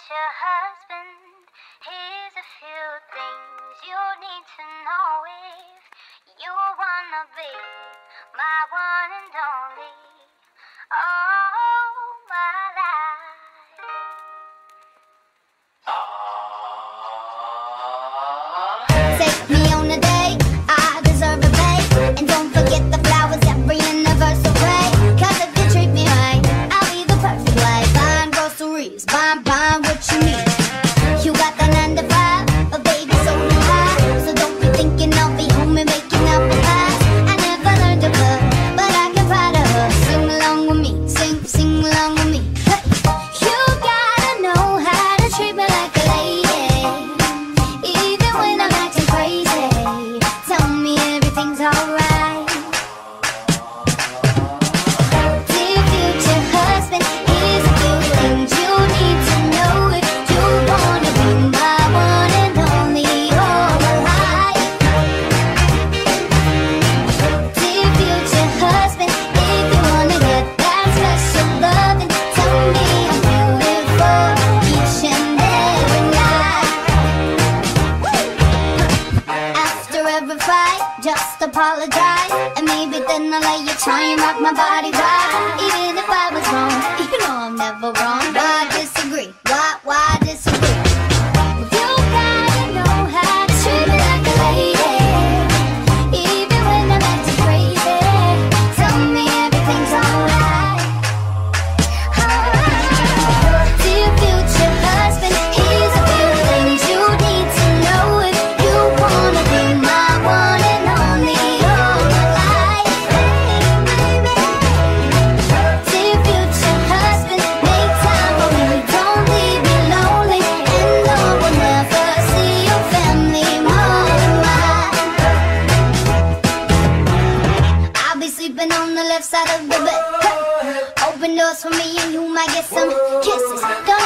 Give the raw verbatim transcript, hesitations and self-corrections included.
future husband, here's a few things you need to know if you wanna be my one and only. Oh, my life. Take me on a date, I deserve a bait. And don't forget the flowers every anniversary. Cause if you treat me right, I'll be the perfect wife. Buying groceries, buying, buying what you need. You got the nine to five, but baby so do I. So don't be thinking I'll be home and making up the pies. I never learned to cook, but I can fry to her. Sing along with me, sing, sing along with me. Hey. You gotta know how to treat me like a lady, even when I'm acting crazy. Tell me everything's alright. Dear future husband, here's a few things you need to know if you wanna be my one and only all my life. Dear future husband, if you wanna get that special loving, tell me I'm beautiful each and every night. After every fight, just apologize, and maybe then I'll let you try and rock my body right. Even if I was wrong, you know I'm never wrong. Why disagree? Why, why disagree? You gotta know how to treat me like a lady, even when I'm acting crazy. Tell me everything's alright. Alright. Dear future husband, here's a few things you need to know if you wanna be my one and only all my life. Dear future husband, make time for me, don't leave me lonely, and no one ever see your family more than mine. I'll be sleeping on the left side of the bed. Hey. Open doors for me and you might get some kisses. Don't